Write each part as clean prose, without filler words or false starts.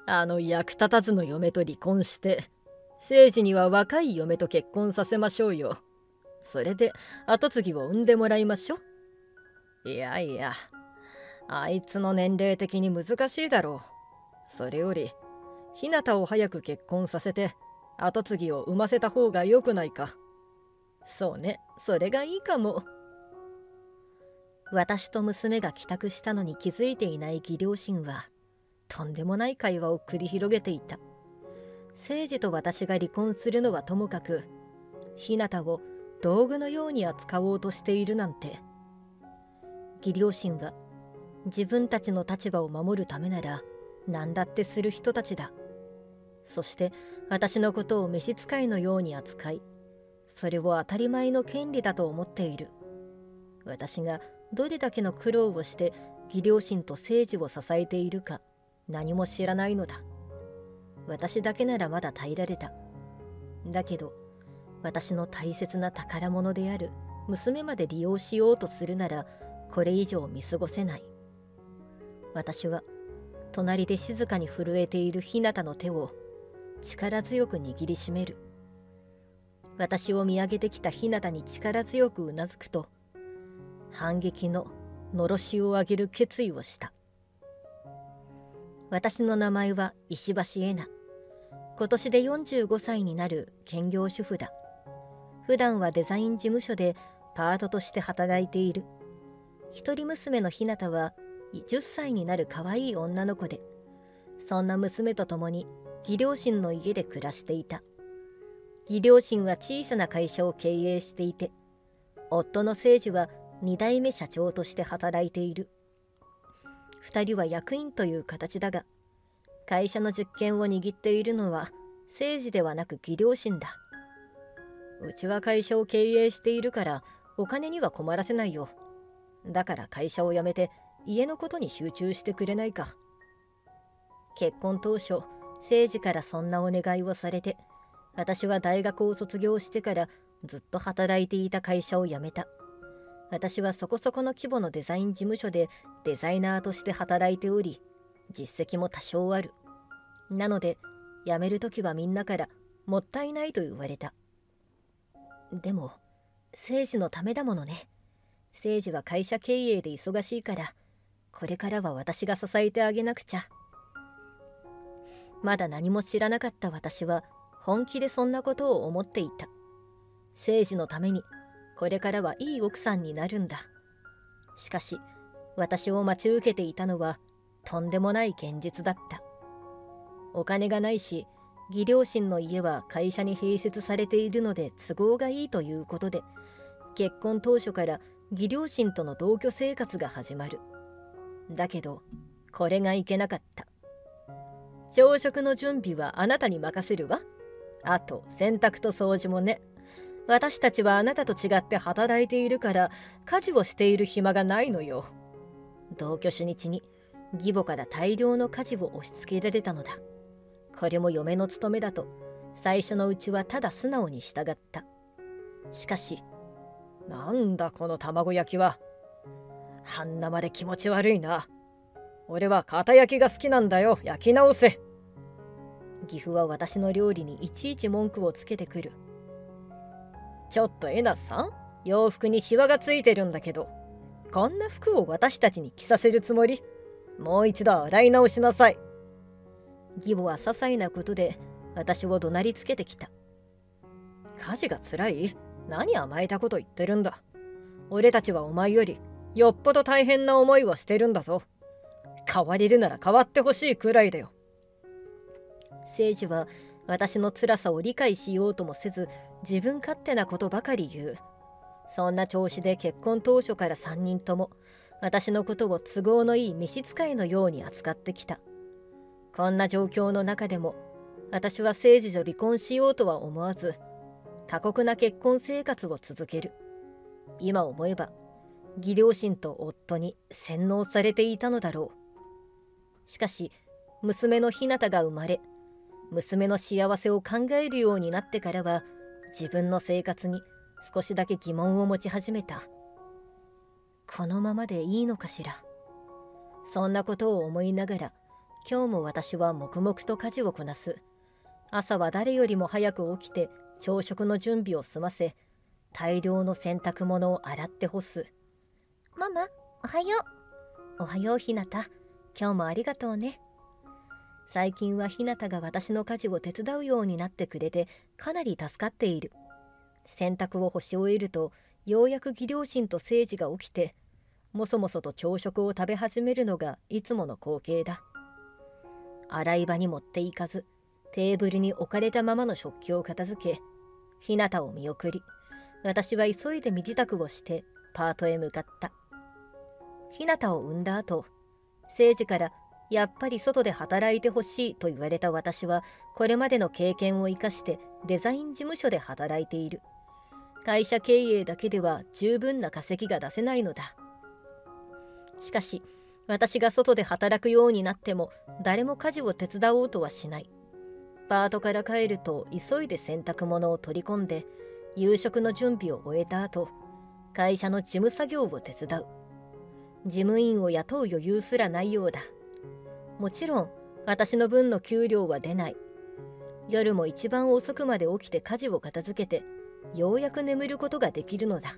あの役立たずの嫁と離婚して、聖司には若い嫁と結婚させましょうよ。それで跡継ぎを産んでもらいましょう。いやいや、あいつの年齢的に難しいだろう。それより日向を早く結婚させて跡継ぎを産ませた方がよくないか。そうね、それがいいかも。私と娘が帰宅したのに気づいていない義両親はとんでもない会話を繰り広げていた。聖司と私が離婚するのはともかく、日向を道具のように扱おうとしているなんて。義両親は自分たちの立場を守るためなら何だってする人たちだ。そして私のことを召使いのように扱い、それを当たり前の権利だと思っている。私がどれだけの苦労をして義両親と聖司を支えているか何も知らないのだ。私だけならまだ耐えられた。だけど私の大切な宝物である娘まで利用しようとするならこれ以上見過ごせない。私は隣で静かに震えている日向の手を力強く握りしめる。私を見上げてきた日向に力強くうなずくと、反撃ののろしを上げる決意をした。私の名前は石橋恵那。今年で45歳になる兼業主婦だ。普段はデザイン事務所でパートとして働いている。一人娘の日向は10歳になる可愛い女の子で、そんな娘と共に義両親の家で暮らしていた。義両親は小さな会社を経営していて、夫の聖司は2代目社長として働いている。2人は役員という形だが、会社の実権を握っているのは聖司ではなく義両親だ。うちは会社を経営しているからお金には困らせないよ。だから会社を辞めて家のことに集中してくれないか。結婚当初、聖司からそんなお願いをされて、私は大学を卒業してからずっと働いていた会社を辞めた。私はそこそこの規模のデザイン事務所でデザイナーとして働いており、実績も多少ある。なので、辞めるときはみんなからもったいないと言われた。でも、聖司のためだものね。聖司は会社経営で忙しいから、これからは私が支えてあげなくちゃ。まだ何も知らなかった私は本気でそんなことを思っていた。聖司のためにこれからはいい奥さんになるんだ。しかし私を待ち受けていたのはとんでもない現実だった。お金がないし、義両親の家は会社に併設されているので都合がいいということで、結婚当初から義両親との同居生活が始まる。だけどこれがいけなかった。朝食の準備はあなたに任せるわ。あと洗濯と掃除もね。私たちはあなたと違って働いているから家事をしている暇がないのよ。同居初日に義母から大量の家事を押し付けられたのだ。これも嫁の務めだと最初のうちはただ素直に従った。しかし、なんだこの卵焼きは。半生で気持ち悪いな。俺は片焼きが好きなんだよ。焼き直せ。義父は私の料理にいちいち文句をつけてくる。ちょっとエナさん、洋服にシワがついてるんだけど、こんな服を私たちに着させるつもり？もう一度洗い直しなさい。義母は些細なことで私を怒鳴りつけてきた。家事がつらい？何甘えたこと言ってるんだ。俺たちはお前よりよっぽど大変な思いをしてるんだぞ。変われるなら変わってほしいくらいだよ。聖司は私の辛さを理解しようともせず、自分勝手なことばかり言う。そんな調子で結婚当初から3人とも私のことを都合のいい召使いのように扱ってきた。こんな状況の中でも私は聖司と離婚しようとは思わず、過酷な結婚生活を続ける。今思えば義両親と夫に洗脳されていたのだろう。しかし娘の日向が生まれ、娘の幸せを考えるようになってからは、自分の生活に少しだけ疑問を持ち始めた。このままでいいのかしら。そんなことを思いながら今日も私は黙々と家事をこなす。朝は誰よりも早く起きて朝食の準備を済ませ、大量の洗濯物を洗って干す。 ママ、おはよう。おはようひなた。今日もありがとうね。最近はひなたが私の家事を手伝うようになってくれてかなり助かっている。洗濯を干し終えるとようやく義両親と聖司が起きてもそもそと朝食を食べ始めるのがいつもの光景だ。洗い場に持っていかずテーブルに置かれたままの食器を片付け、ひなたを見送り、私は急いで身支度をしてパートへ向かった。ひなたを産んだ後、聖司からやっぱり外で働いてほしいと言われた私は、これまでの経験を生かしてデザイン事務所で働いている。会社経営だけでは十分な稼ぎが出せないのだ。しかし私が外で働くようになっても誰も家事を手伝おうとはしない。パートから帰ると急いで洗濯物を取り込んで夕食の準備を終えた後、会社の事務作業を手伝う。事務員を雇う余裕すらないようだ。もちろん私の分の給料は出ない。夜も一番遅くまで起きて家事を片付けてようやく眠ることができるのだ。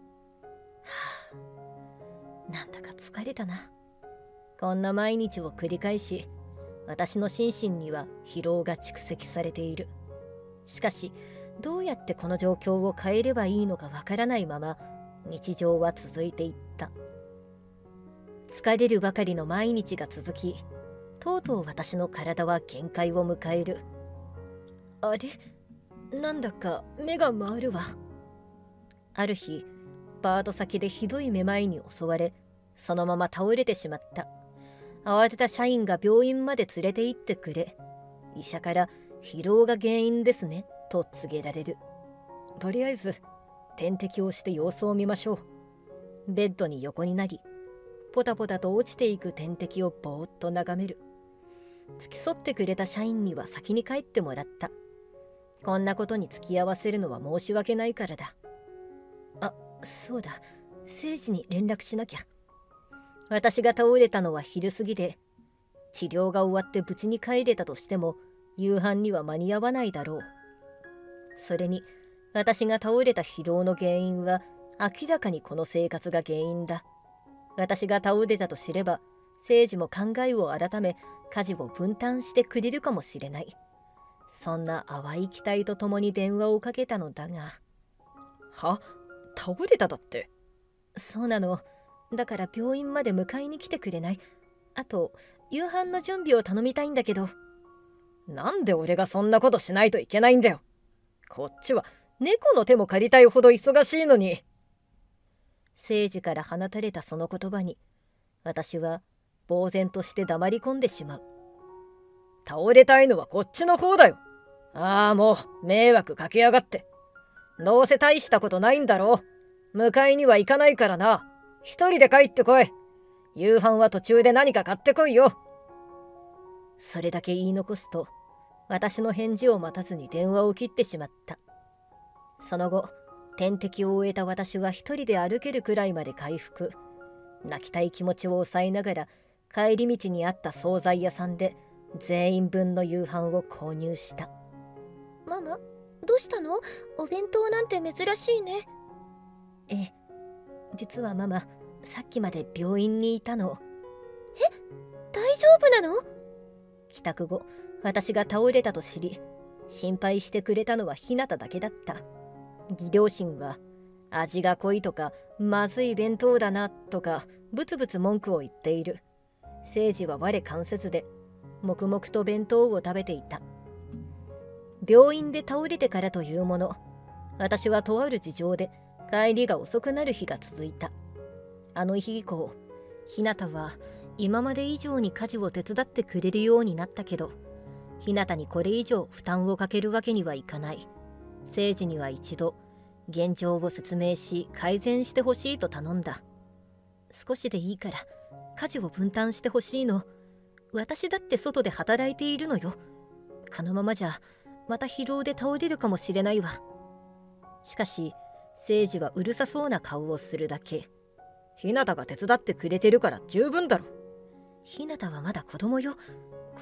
なんだか疲れたな。こんな毎日を繰り返し、私の心身には疲労が蓄積されている。しかしどうやってこの状況を変えればいいのかわからないまま日常は続いていった。疲れるばかりの毎日が続き、とうとう私の体は限界を迎える。あれ、なんだか目が回るわ。ある日、パート先でひどいめまいに襲われ、そのまま倒れてしまった。慌てた社員が病院まで連れて行ってくれ、医者から疲労が原因ですねと告げられる。とりあえず点滴をして様子を見ましょう。ベッドに横になり、ポタポタと落ちていく点滴をぼーっと眺める。付き添ってくれた社員には先に帰ってもらった。こんなことに付き合わせるのは申し訳ないからだ。あ、そうだ、聖司に連絡しなきゃ。私が倒れたのは昼過ぎで、治療が終わって無事に帰れたとしても夕飯には間に合わないだろう。それに私が倒れた疲労の原因は明らかにこの生活が原因だ。私が倒れたと知れば聖司も考えを改め家事を分担してくれるかもしれない。そんな淡い期待とともに電話をかけたのだが。 は？倒れただって？ そうなの。だから病院まで迎えに来てくれない？あと夕飯の準備を頼みたいんだけど。 なんで俺がそんなことしないといけないんだよ。こっちは猫の手も借りたいほど忙しいのに。 聖司から放たれたその言葉に私は呆然として黙り込んでしまう。 倒れたいのはこっちの方だよ。ああ、もう迷惑かけやがって。どうせ大したことないんだろう。迎えには行かないからな。一人で帰ってこい。夕飯は途中で何か買ってこいよ。 それだけ言い残すと私の返事を待たずに電話を切ってしまった。その後点滴を終えた私は一人で歩けるくらいまで回復。泣きたい気持ちを抑えながら帰り道にあった惣菜屋さんで全員分の夕飯を購入した。 ママ、どうしたの？お弁当なんて珍しいね。 ええ、実はママ、さっきまで病院にいたの。 大丈夫なの？ 帰宅後、私が倒れたと知り、心配してくれたのはひなただけだった。義両親は味が濃いとかまずい弁当だなとかブツブツ文句を言っている。聖司は我関せずで黙々と弁当を食べていた。病院で倒れてからというもの、私はとある事情で帰りが遅くなる日が続いた。あの日以降、ひなたは今まで以上に家事を手伝ってくれるようになったけど、ひなたにこれ以上負担をかけるわけにはいかない。聖司には一度現状を説明し改善してほしいと頼んだ。少しでいいから家事を分担してほしいの。私だって外で働いているのよ。このままじゃまた疲労で倒れるかもしれないわ。しかし聖司はうるさそうな顔をするだけ。 ひなたが手伝ってくれてるから十分だろ。 ひなたはまだ子供よ。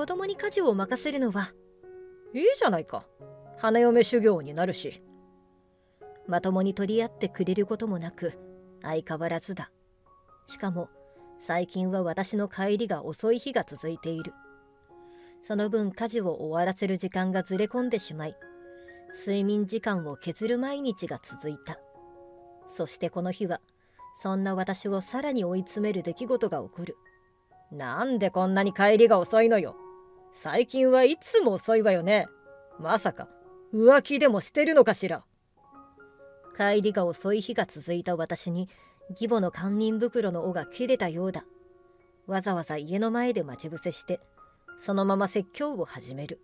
子供に家事を任せるのは。 いいじゃないか。花嫁修行になるし。 まともに取り合ってくれることもなく相変わらずだ。しかも最近は私の帰りが遅い日が続いている。その分家事を終わらせる時間がずれ込んでしまい、睡眠時間を削る毎日が続いた。そしてこの日はそんな私をさらに追い詰める出来事が起こる。 なんでこんなに帰りが遅いのよ。最近はいつも遅いわよね。まさか浮気でもしてるのかしら。 帰りが遅い日が続いた私に義母の堪忍袋の緒が切れたようだ。わざわざ家の前で待ち伏せしてそのまま説教を始める。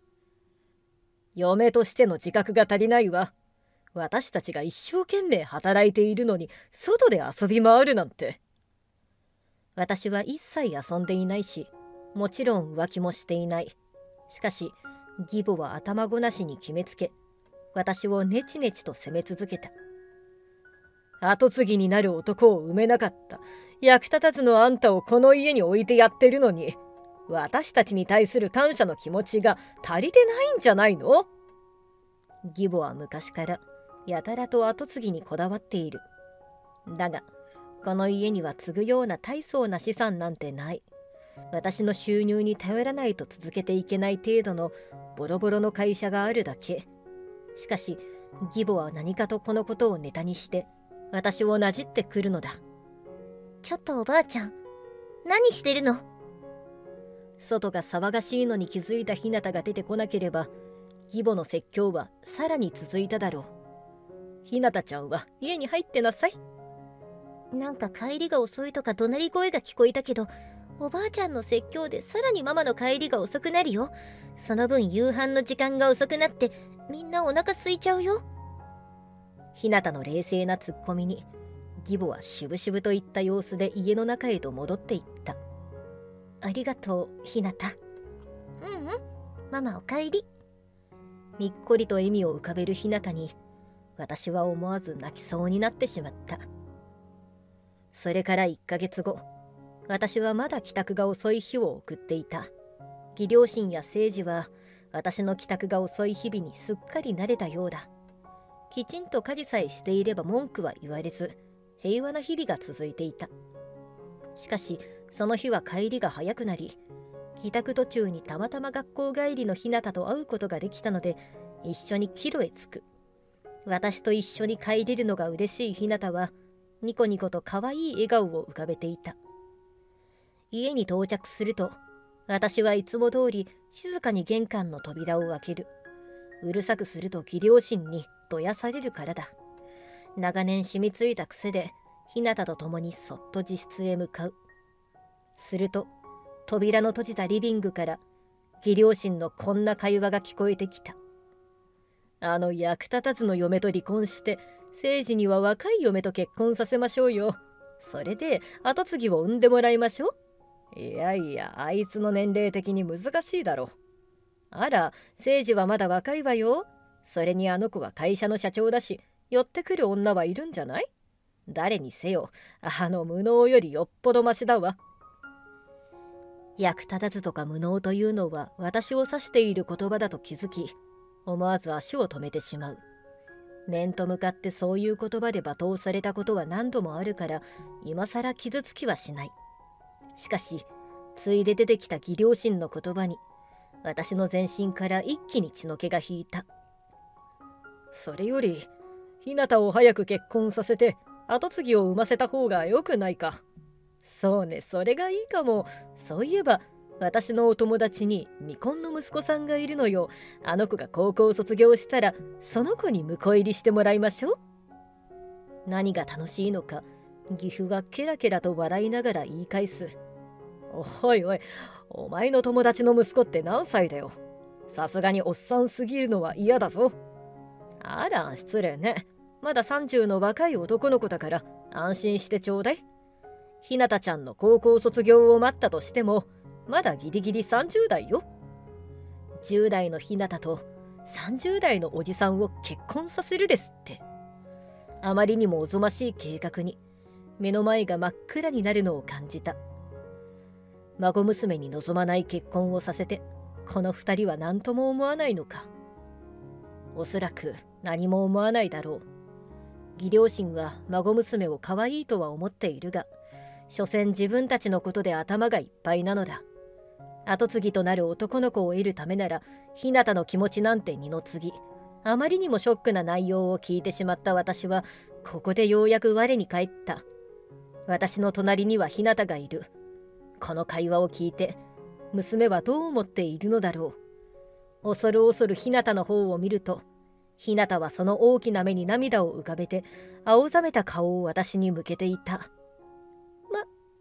嫁としての自覚が足りないわ。私たちが一生懸命働いているのに外で遊び回るなんて。 私は一切遊んでいないし、もちろん浮気もしていない。しかし義母は頭ごなしに決めつけ、私をネチネチと責め続けた。 跡継ぎになる男を産めなかった役立たずのあんたをこの家に置いてやってるのに、私たちに対する感謝の気持ちが足りてないんじゃないの？ 義母は昔からやたらと跡継ぎにこだわっている。だがこの家には継ぐような大層な資産なんてない。私の収入に頼らないと続けていけない程度のボロボロの会社があるだけ。しかし義母は何かとこのことをネタにして私をなじってくるのだ。 ちょっとおばあちゃん、何してるの？ 外が騒がしいのに気づいたひなたが出てこなければ、義母の説教はさらに続いただろう。ひなたちゃんは家に入ってなさい。 なんか帰りが遅いとか怒鳴り声が聞こえたけど、おばあちゃんの説教でさらにママの帰りが遅くなるよ。その分夕飯の時間が遅くなってみんなお腹空いちゃうよ。 ひなたの冷静なツッコミに義母はしぶしぶといった様子で家の中へと戻っていった。ありがとうひなた。 ママおかえり。 にっこりと笑みを浮かべるひなたに私は思わず泣きそうになってしまった。それから1ヶ月後、私はまだ帰宅が遅い日を送っていた。義両親や誠治は私の帰宅が遅い日々にすっかり慣れたようだ。きちんと家事さえしていれば文句は言われず、平和な日々が続いていた。しかしその日は帰りが早くなり、帰宅途中にたまたま学校帰りのひなたと会うことができたので、一緒に帰路へ着く。私と一緒に帰れるのが嬉しいひなたはニコニコと可愛い笑顔を浮かべていた。家に到着すると、私はいつも通り静かに玄関の扉を開ける。うるさくすると義両親にどやされるからだ。長年染みついた癖でひなたと共にそっと自室へ向かう。すると扉の閉じたリビングから義両親のこんな会話が聞こえてきた。あの役立たずの嫁と離婚して誠治には若い嫁と結婚させましょうよ。それで跡継ぎを産んでもらいましょう。いやいや、あいつの年齢的に難しいだろう。あら、誠治はまだ若いわよ。それにあの子は会社の社長だし、寄ってくる女はいるんじゃない？誰にせよ、あの無能よりよっぽどマシだわ。役立たずとか無能というのは私を指している言葉だと気づき、思わず足を止めてしまう。面と向かってそういう言葉で罵倒されたことは何度もあるから、今更傷つきはしない。しかしついで出てきた義両親の言葉に私の全身から一気に血の気が引いた。それよりひなたを早く結婚させて跡継ぎを産ませた方がよくないか。そうね、それがいいかも。そういえば私のお友達に未婚の息子さんがいるのよ。あの子が高校を卒業したらその子に婿入りしてもらいましょう。何が楽しいのか義父はケラケラと笑いながら言い返す。おいおい、お前の友達の息子って何歳だよ。さすがにおっさんすぎるのは嫌だぞ。あら失礼ね。まだ30の若い男の子だから安心してちょうだい。ひなたちゃんの高校卒業を待ったとしてもまだギリギリ30代よ。10代のひなたと30代のおじさんを結婚させるですって。あまりにもおぞましい計画に目の前が真っ暗になるのを感じた。 孫娘に望まない結婚をさせて、この二人は何とも思わないのか。おそらく何も思わないだろう。義両親は孫娘を可愛いとは思っているが、所詮自分たちのことで頭がいっぱいなのだ。跡継ぎとなる男の子を得るためなら、日向の気持ちなんて二の次。あまりにもショックな内容を聞いてしまった私は、ここでようやく我に返った。私の隣には日向がいる。この会話を聞いて、娘はどう思っているのだろう。恐る恐る日向の方を見ると、日向はその大きな目に涙を浮かべて、青ざめた顔を私に向けていた。 ママ。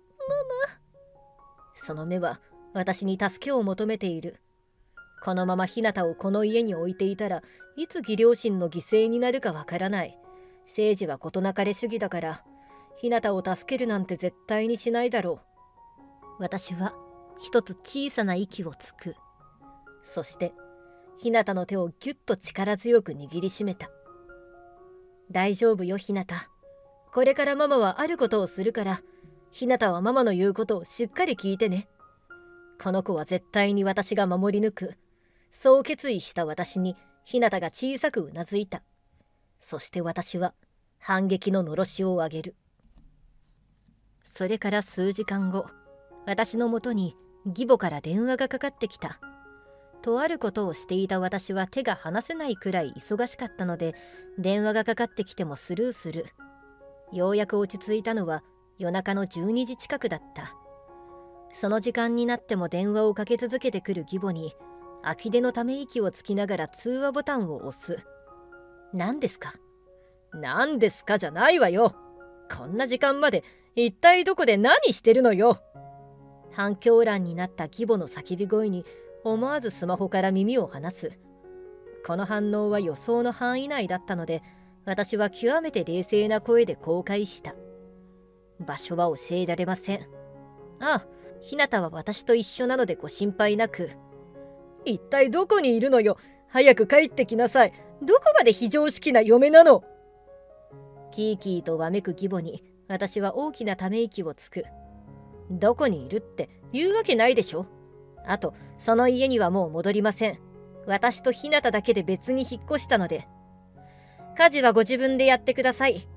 その目は私に助けを求めている。このまま日向をこの家に置いていたら、いつ義両親の犠牲になるかわからない。政治は事なかれ主義だから、日向を助けるなんて絶対にしないだろう。私は一つ小さな息をつく。そして日向の手をぎゅっと力強く握りしめた。大丈夫よ日向。これからママはあることをするから、日向はママの言うことをしっかり聞いてね。この子は絶対に私が守り抜く。そう決意した私に日向が小さくうなずいた。そして私は反撃ののろしを上げる。それから数時間後、私のもとに義母から電話がかかってきた。とあることをしていた私は手が離せないくらい忙しかったので、電話がかかってきてもスルーする。ようやく落ち着いたのは夜中の12時近くだった。その時間になっても電話をかけ続けてくる義母に、呆れのため息をつきながら通話ボタンを押す。何ですか？何ですかじゃないわよ。こんな時間まで一体どこで何してるのよ。反響欄になった義母の叫び声に思わずスマホから耳を離す。この反応は予想の範囲内だったので、私は極めて冷静な声で公開した。場所は教えられません。ああ、日向は私と一緒なのでご心配なく。一体どこにいるのよ。早く帰ってきなさい。どこまで非常識な嫁なの。キーキーとわめく義母に私は大きなため息をつく。どこにいるって言うわけないでしょ。あとその家にはもう戻りません。私と日向だけで別に引っ越したので。家事はご自分でやってください。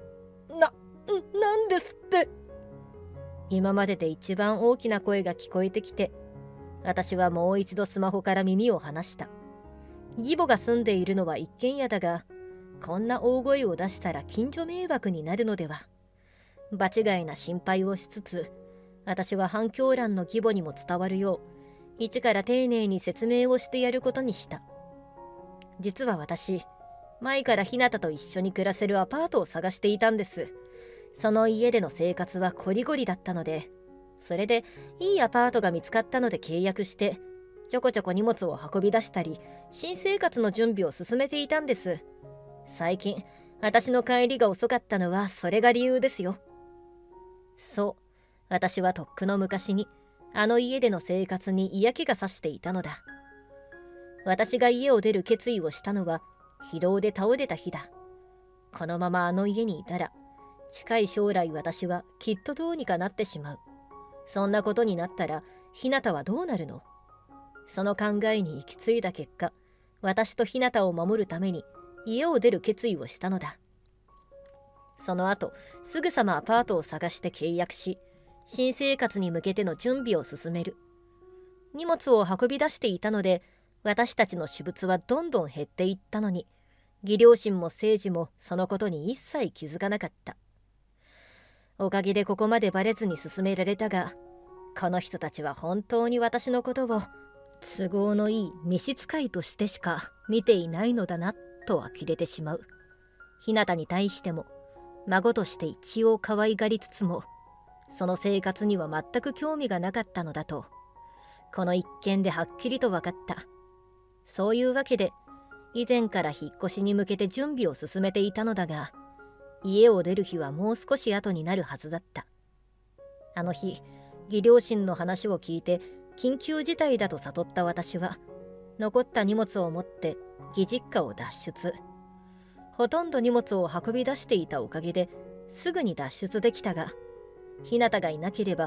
なんですって。今までで一番大きな声が聞こえてきて、私はもう一度スマホから耳を離した。義母が住んでいるのは一軒家だが、こんな大声を出したら近所迷惑になるのでは。場違いな心配をしつつ、私は反響欄の義母にも伝わるよう、一から丁寧に説明をしてやることにした。実は私、前から日向と一緒に暮らせるアパートを探していたんです。その家での生活はこりごりだったので、それでいいアパートが見つかったので契約して、ちょこちょこ荷物を運び出したり、新生活の準備を進めていたんです。最近、私の帰りが遅かったのはそれが理由ですよ。そう、私はとっくの昔に、あの家での生活に嫌気がさしていたのだ。私が家を出る決意をしたのは、疲労で倒れた日だ。このままあの家にいたら、近い将来私はきっとどうにかなってしまう。そんなことになったら、日向はどうなるの？その考えに行き着いた結果、私と日向を守るために家を出る決意をしたのだ。その後、すぐさまアパートを探して契約し、新生活に向けての準備を進める。荷物を運び出していたので、私たちの私物はどんどん減っていったのに、義両親も誠治もそのことに一切気づかなかった。おかげでここまでバレずに進められたが、この人たちは本当に私のことを都合のいい召使いとしてしか見ていないのだなと呆れてしまう。日向に対しても孫として一応可愛がりつつも、その生活には全く興味がなかったのだと、この一件ではっきりと分かった。そういうわけで、以前から引っ越しに向けて準備を進めていたのだが、家を出る日はもう少し後になるはずだった。あの日、義両親の話を聞いて緊急事態だと悟った私は、残った荷物を持って義実家を脱出。ほとんど荷物を運び出していたおかげですぐに脱出できたが、日向がいなければ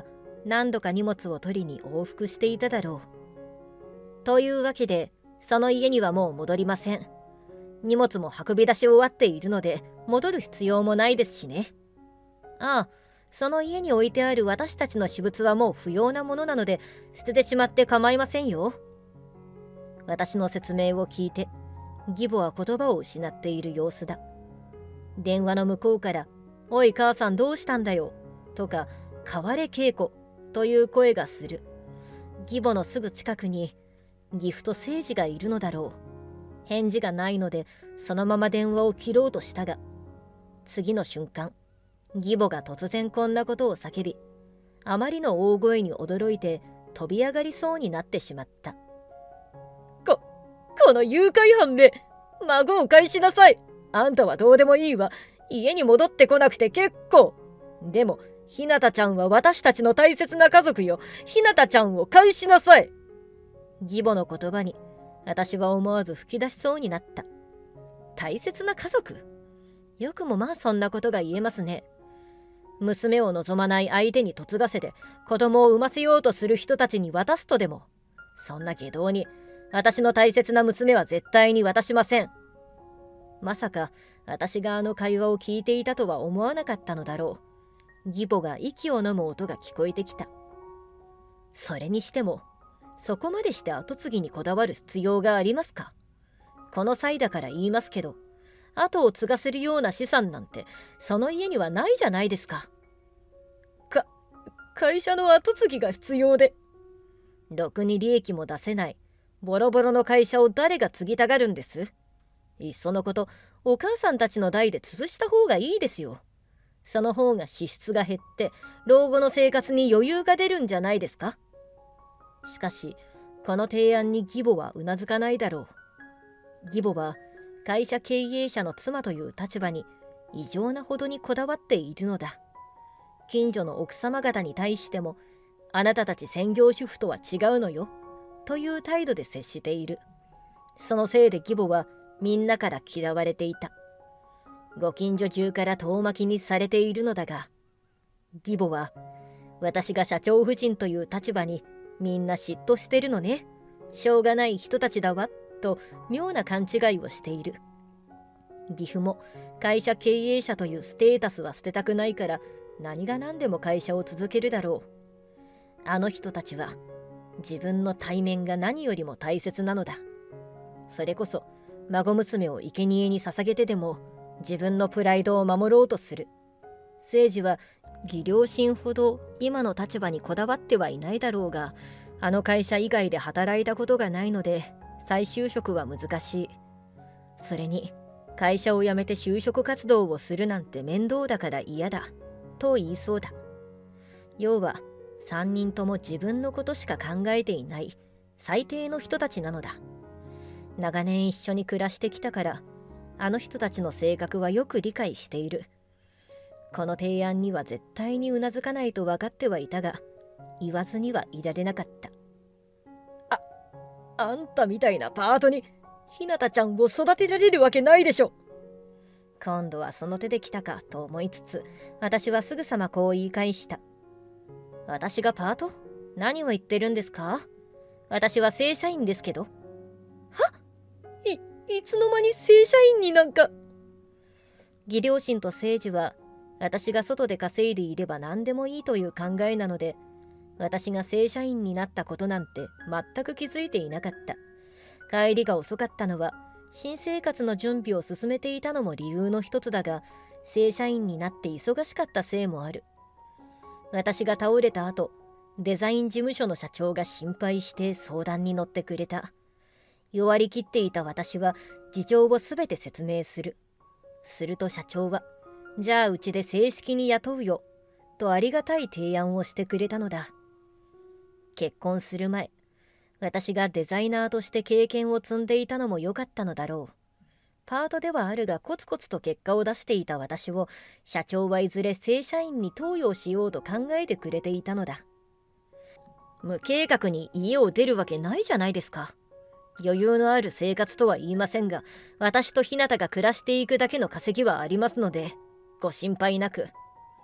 何度か荷物を取りに往復していただろう。というわけで、その家にはもう戻りません。荷物も運び出し終わっているので、戻る必要もないですしね。ああ、その家に置いてある私たちの私物はもう不要なものなので、捨ててしまって構いませんよ。私の説明を聞いて、義母は言葉を失っている様子だ。電話の向こうから、おい母さんどうしたんだよ、とか、変われ稽古という声がする。義母のすぐ近くに、義父と聖司がいるのだろう。返事がないので、そのまま電話を切ろうとしたが、次の瞬間、義母が突然こんなことを叫び、あまりの大声に驚いて飛び上がりそうになってしまった。この誘拐犯め、孫を返しなさい。あんたはどうでもいいわ。家に戻ってこなくて結構。でも、ひなたちゃんは私たちの大切な家族よ。ひなたちゃんを返しなさい。義母の言葉に、私は思わず吹き出しそうになった。大切な家族？よくもまあそんなことが言えますね。娘を望まない相手に嫁がせて子供を産ませようとする人たちに渡すとでも。そんな下道に、私の大切な娘は絶対に渡しません。まさか私があの会話を聞いていたとは思わなかったのだろう。義母が息を飲む音が聞こえてきた。それにしても、そこまでして跡継ぎにこだわる必要がありますか？この際だから言いますけど、後を継がせるような資産なんてその家にはないじゃないですか。会社の後継ぎが必要で、ろくに利益も出せないボロボロの会社を誰が継ぎたがるんです？いっそのこと、お母さんたちの代で潰した方がいいですよ。その方が支出が減って老後の生活に余裕が出るんじゃないですか。しかしこの提案に義母はうなずかないだろう。義母は会社経営者の妻という立場に異常なほどにこだわっているのだ。近所の奥様方に対しても、あなたたち専業主婦とは違うのよという態度で接している。そのせいで義母はみんなから嫌われていた。ご近所中から遠巻きにされているのだが、義母は私が社長夫人という立場にみんな嫉妬してるのね、しょうがない人たちだわと妙な勘違いをしている。義父も会社経営者というステータスは捨てたくないから、何が何でも会社を続けるだろう。あの人たちは自分の体面が何よりも大切なのだ。それこそ孫娘を生贄に捧げてでも自分のプライドを守ろうとする。聖司は義両親ほど今の立場にこだわってはいないだろうが、あの会社以外で働いたことがないので再就職は難しい。それに会社を辞めて就職活動をするなんて面倒だから嫌だと言いそうだ。要は3人とも自分のことしか考えていない最低の人たちなのだ。長年一緒に暮らしてきたから、あの人たちの性格はよく理解している。この提案には絶対にうなずかないと分かってはいたが、言わずにはいられなかった。あんたみたいなパートにひなたちゃんを育てられるわけないでしょ。今度はその手で来たかと思いつつ、私はすぐさまこう言い返した。私がパート？何を言ってるんですか？私は正社員ですけど。いつの間に正社員になんか。義両親と聖司は私が外で稼いでいれば何でもいいという考えなので、私が正社員になったことなんて全く気づいていなかった。帰りが遅かったのは新生活の準備を進めていたのも理由の一つだが、正社員になって忙しかったせいもある。私が倒れた後、デザイン事務所の社長が心配して相談に乗ってくれた。弱りきっていた私は事情をすべて説明する。すると社長は、じゃあうちで正式に雇うよとありがたい提案をしてくれたのだ。結婚する前、私がデザイナーとして経験を積んでいたのも良かったのだろう。パートではあるがコツコツと結果を出していた私を社長はいずれ正社員に登用しようと考えてくれていたのだ。無計画に家を出るわけないじゃないですか。余裕のある生活とは言いませんが、私とひなたが暮らしていくだけの稼ぎはありますので、ご心配なく。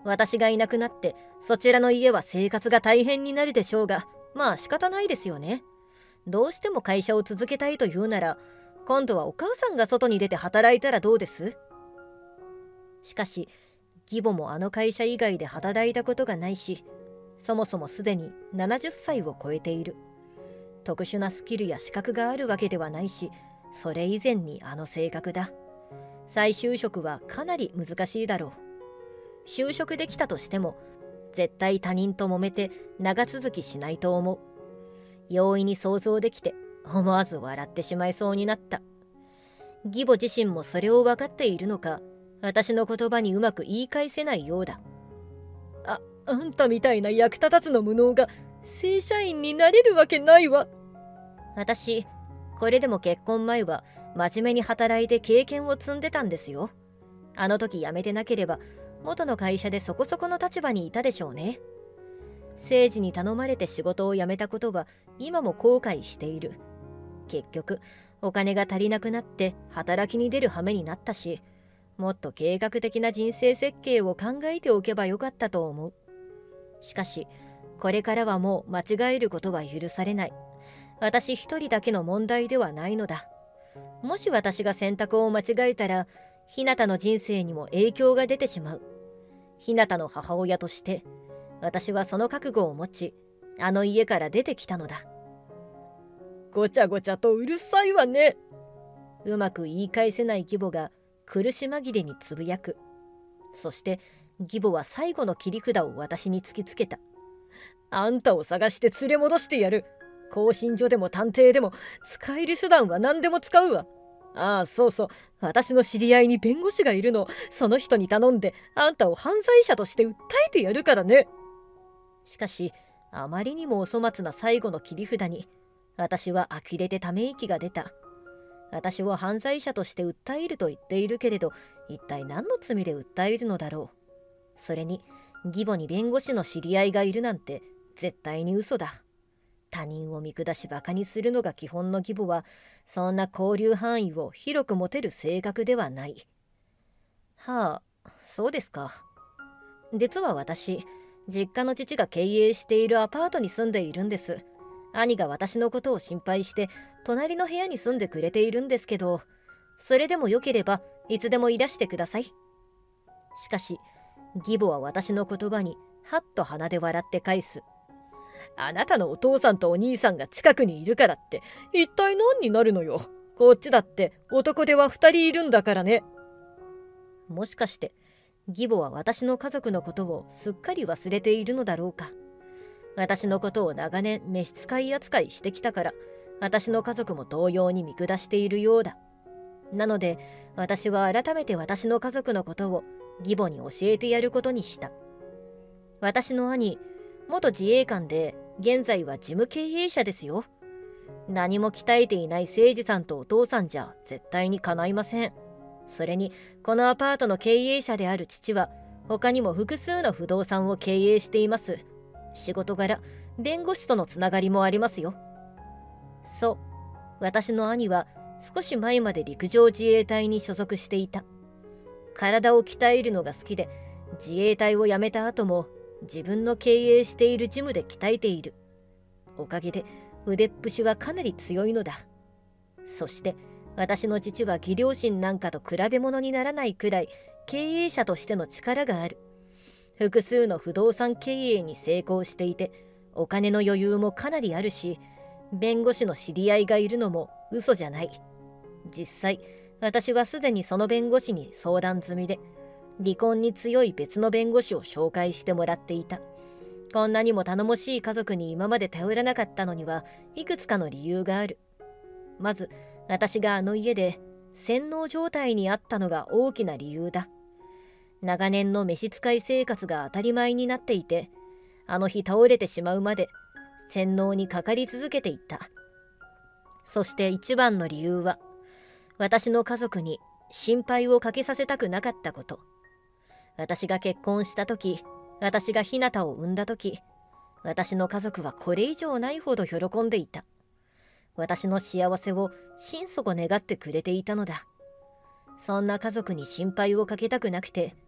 私がいなくなってそちらの家は生活が大変になるでしょうが、まあ仕方ないですよね。どうしても会社を続けたいというなら、今度はお母さんが外に出て働いたらどうです？しかし義母もあの会社以外で働いたことがないし、そもそもすでに70歳を超えている。特殊なスキルや資格があるわけではないし、それ以前にあの性格だ。再就職はかなり難しいだろう。就職できたとしても絶対他人と揉めて長続きしないと思う。容易に想像できて思わず笑ってしまいそうになった。義母自身もそれを分かっているのか、私の言葉にうまく言い返せないようだ。あんたみたいな役立たずの無能が正社員になれるわけないわ。私、これでも結婚前は真面目に働いて経験を積んでたんですよ。あの時辞めてなければ元の会社でそこそこの立場にいたでしょうね。政治に頼まれて仕事を辞めたことは今も後悔している。結局お金が足りなくなって働きに出る羽目になったし、もっと計画的な人生設計を考えておけばよかったと思う。しかしこれからはもう間違えることは許されない。私一人だけの問題ではないのだ。もし私が選択を間違えたら、ひなたの人生にも影響が出てしまう。ひなたの母親として私はその覚悟を持ち、あの家から出てきたのだ。ごちゃごちゃとうるさいわね。うまく言い返せない義母が苦し紛れにつぶやく。そして義母は最後の切り札を私に突きつけた。あんたを探して連れ戻してやる。興信所でも探偵でも使える手段は何でも使うわ。ああ、そうそう、私の知り合いに弁護士がいるの。その人に頼んであんたを犯罪者として訴えてやるからね。しかしあまりにもお粗末な最後の切り札に私は呆れてため息が出た。私を犯罪者として訴えると言っているけれど、一体何の罪で訴えるのだろう。それに義母に弁護士の知り合いがいるなんて絶対に嘘だ。他人を見下しバカにするのが基本の義母は、そんな交流範囲を広く持てる性格ではない。はあ、そうですか。実は私、実家の父が経営しているアパートに住んでいるんです。兄が私のことを心配して隣の部屋に住んでくれているんですけど、それでもよければいつでもいらしてください。しかし義母は私の言葉にはっと鼻で笑って返す。あなたのお父さんとお兄さんが近くにいるからって一体何になるのよ。こっちだって男手は2人いるんだからね。もしかして義母は私の家族のことをすっかり忘れているのだろうか。私のことを長年召使い扱いしてきたから、私の家族も同様に見下しているようだ。なので私は改めて私の家族のことを義母に教えてやることにした。私の兄、元自衛官で現在は事務経営者ですよ。何も鍛えていない誠司さんとお父さんじゃ絶対に叶いません。それにこのアパートの経営者である父は他にも複数の不動産を経営しています。仕事柄弁護士とのつながりもありますよ。そう、私の兄は少し前まで陸上自衛隊に所属していた。体を鍛えるのが好きで、自衛隊を辞めた後も自分の経営しているジムで鍛えている。おかげで腕っぷしはかなり強いのだ。そして私の父は義両親なんかと比べ物にならないくらい経営者としての力がある。複数の不動産経営に成功していて、お金の余裕もかなりあるし、弁護士の知り合いがいるのも嘘じゃない。実際私はすでにその弁護士に相談済みで、離婚に強い別の弁護士を紹介してもらっていた。こんなにも頼もしい家族に今まで頼らなかったのにはいくつかの理由がある。まず私があの家で洗脳状態にあったのが大きな理由だ。長年の召使い生活が当たり前になっていて、あの日倒れてしまうまで洗脳にかかり続けていた。そして一番の理由は、私の家族に心配をかけさせたくなかったこと。私が結婚した時、私がひなたを産んだ時、私の家族はこれ以上ないほど喜んでいた。私の幸せを心底願ってくれていたのだ。そんな家族に心配をかけたくなくて、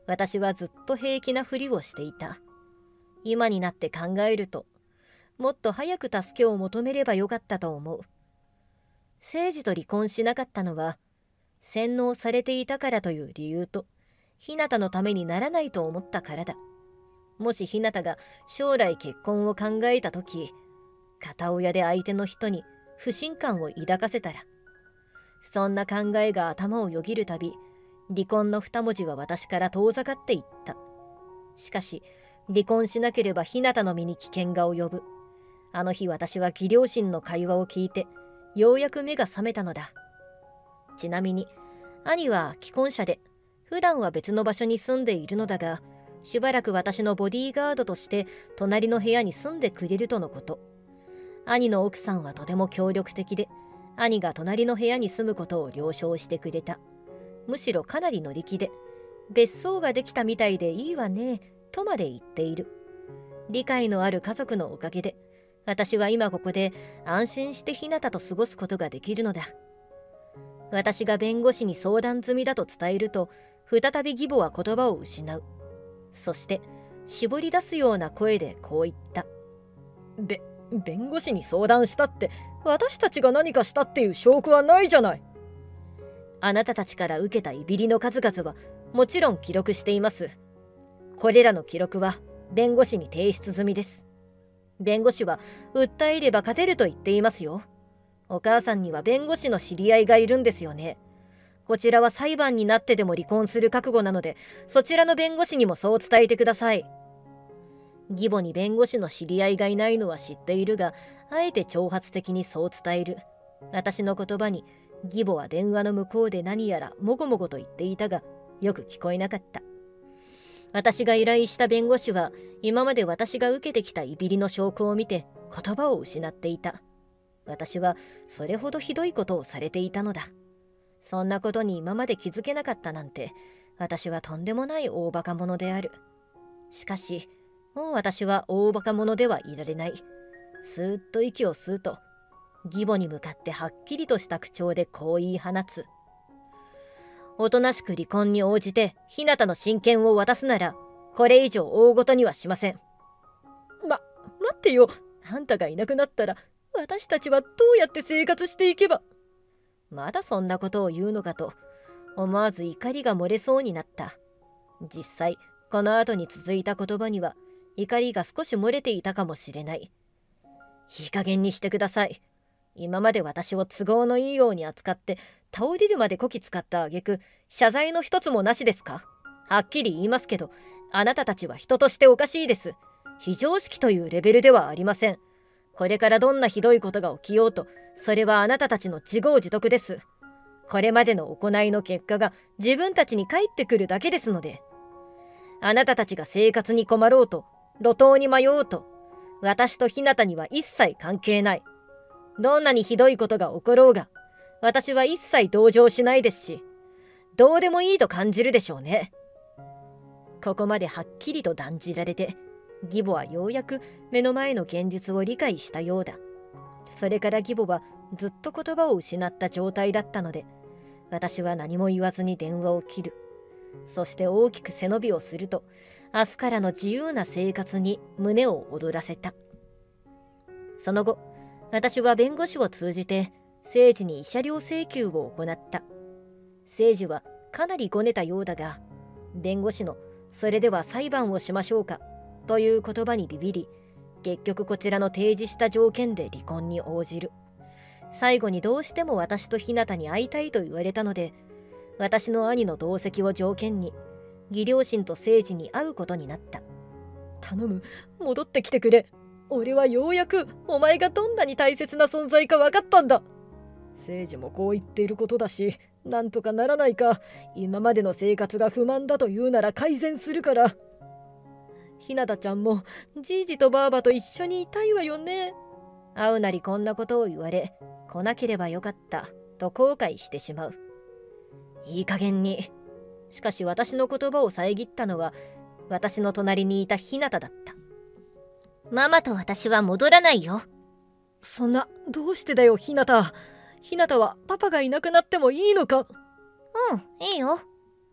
私はずっと平気なふりをしていた。今になって考えると、もっと早く助けを求めればよかったと思う。誠治と離婚しなかったのは、洗脳されていたからという理由と、ひなたのためにならないと思ったからだ。もしひなたが将来結婚を考えたとき、片親で相手の人に不信感を抱かせたら、そんな考えが頭をよぎるたび、離婚の二文字は私から遠ざかっていった。しかし、離婚しなければひなたの身に危険が及ぶ。あの日私は義両親の会話を聞いて、ようやく目が覚めたのだ。ちなみに、兄は既婚者で、普段は別の場所に住んでいるのだが、しばらく私のボディーガードとして隣の部屋に住んでくれるとのこと。兄の奥さんはとても協力的で、兄が隣の部屋に住むことを了承してくれた。むしろかなり乗り気で、別荘ができたみたいでいいわね、とまで言っている。理解のある家族のおかげで、私は今ここで安心してひなたと過ごすことができるのだ。私が弁護士に相談済みだと伝えると、再び義母は言葉を失う。そして、絞り出すような声でこう言った。弁護士に相談したって、私たちが何かしたっていう証拠はないじゃない。あなたたちから受けたいびりの数々は、もちろん記録しています。これらの記録は、弁護士に提出済みです。弁護士は、訴えれば勝てると言っていますよ。お母さんには弁護士の知り合いがいるんですよね。こちらは裁判になってでも離婚する覚悟なので、そちらの弁護士にもそう伝えてください。義母に弁護士の知り合いがいないのは知っているが、あえて挑発的にそう伝える。私の言葉に、義母は電話の向こうで何やらもごもごと言っていたが、よく聞こえなかった。私が依頼した弁護士は、今まで私が受けてきたいびりの証拠を見て、言葉を失っていた。私はそれほどひどいことをされていたのだ。そんなことに今まで気づけなかったなんて、私はとんでもない大バカ者である。しかし、もう私は大バカ者ではいられない。スーッと息を吸うと、義母に向かってはっきりとした口調でこう言い放つ。おとなしく離婚に応じて、ひなたの親権を渡すなら、これ以上大ごとにはしません。待ってよ。あんたがいなくなったら、私たちはどうやって生活していけば。まだそんなことを言うのかと、思わず怒りが漏れそうになった。実際、この後に続いた言葉には、怒りが少し漏れていたかもしれない。いい加減にしてください。今まで私を都合のいいように扱って、倒れるまでこき使った挙句、謝罪の一つもなしですか？はっきり言いますけど、あなたたちは人としておかしいです。非常識というレベルではありません。これからどんなひどいことが起きようと、それはあなたたちの自業自得です。これまでの行いの結果が自分たちに返ってくるだけですので。あなたたちが生活に困ろうと、路頭に迷おうと、私とひなたには一切関係ない。どんなにひどいことが起ころうが、私は一切同情しないですし、どうでもいいと感じるでしょうね。ここまではっきりと断じられて、義母はようやく目の前の現実を理解したようだ。それから義母はずっと言葉を失った状態だったので、私は何も言わずに電話を切る。そして大きく背伸びをすると、明日からの自由な生活に胸を躍らせた。その後、私は弁護士を通じて、誠治に慰謝料請求を行った。誠治はかなりごねたようだが、弁護士のそれでは裁判をしましょうかという言葉にビビり、結局こちらの提示した条件で離婚に応じる。最後にどうしても私とひなたに会いたいと言われたので、私の兄の同席を条件に、義両親と誠治に会うことになった。頼む、戻ってきてくれ。俺はようやくお前がどんなに大切な存在か分かったんだ。誠治もこう言っていることだし、なんとかならないか。今までの生活が不満だと言うなら改善するから。ひなたちゃんもじいじとばあばと一緒にいたいわよね。会うなりこんなことを言われ、来なければよかったと後悔してしまう。いい加減に。しかし私の言葉を遮ったのは、私の隣にいたひなただった。 ママと私は戻らないよ。 そんな、どうしてだよ、ひなた。ひなたはパパがいなくなってもいいのか？ いいよ。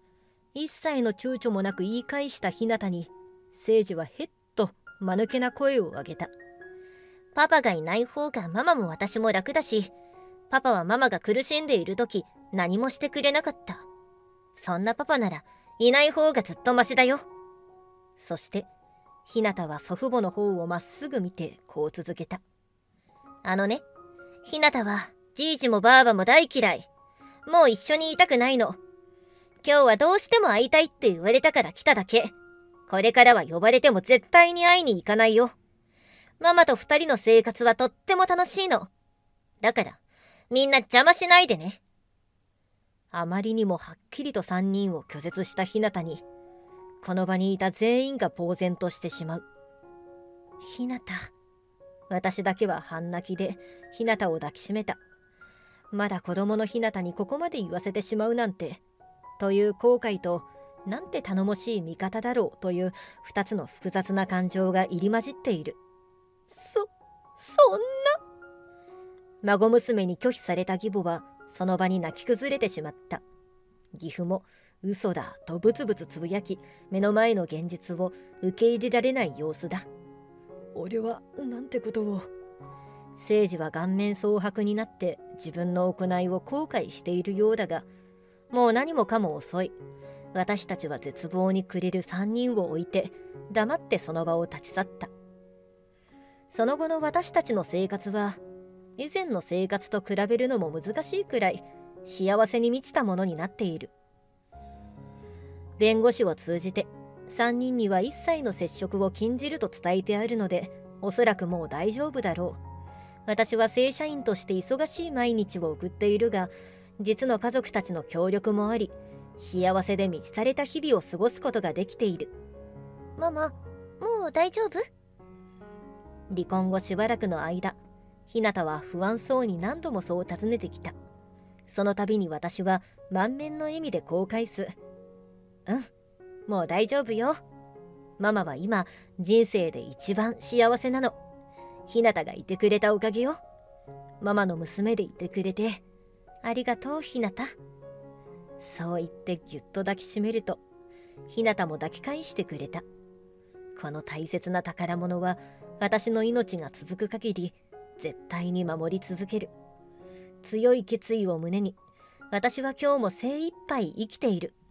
一切の躊躇もなく言い返したひなたに、聖司はへっと間抜けな声を上げた。 パパがいない方がママも私も楽だし、パパはママが苦しんでいる時何もしてくれなかった。そんなパパならいない方がずっとマシだよ。 そしてひなたは祖父母の方をまっすぐ見てこう続けた。 ひなたはじいじもばあばも大嫌い。もう一緒にいたくないの。今日はどうしても会いたいって言われたから来ただけ。これからは呼ばれても絶対に会いに行かないよ。ママと2人の生活はとっても楽しいの。だからみんな邪魔しないでね。 あまりにもはっきりと3人を拒絶したひなたに、この場にいた全員が呆然としてしまう。ひなた。私だけは半泣きでひなたを抱きしめた。まだ子供のひなたにここまで言わせてしまうなんて、という後悔と、なんて頼もしい味方だろうという2つの複雑な感情が入り混じっている。そんな。孫娘に拒否された義母はその場に泣き崩れてしまった。義父も嘘だとブツブツつぶやき、目の前の現実を受け入れられない様子だ。俺はなんてことを。聖司は顔面蒼白になって自分の行いを後悔しているようだが、もう何もかも遅い。私たちは絶望に暮れる3人を置いて黙ってその場を立ち去った。その後の私たちの生活は以前の生活と比べるのも難しいくらい幸せに満ちたものになっている。弁護士を通じて3人には一切の接触を禁じると伝えてあるので、おそらくもう大丈夫だろう。私は正社員として忙しい毎日を送っているが、実の家族たちの協力もあり、幸せで満ちされた日々を過ごすことができている。 ママ、もう大丈夫？ 離婚後しばらくの間、ひなたは不安そうに何度もそう尋ねてきた。その度に私は満面の笑みでこう返す。もう大丈夫よ。ママは今人生で一番幸せなの。ひなたがいてくれたおかげよ。ママの娘でいてくれてありがとうひなた。そう言ってぎゅっと抱きしめると、ひなたも抱き返してくれた。この大切な宝物は私の命が続く限り絶対に守り続ける。強い決意を胸に、私は今日も精一杯生きている。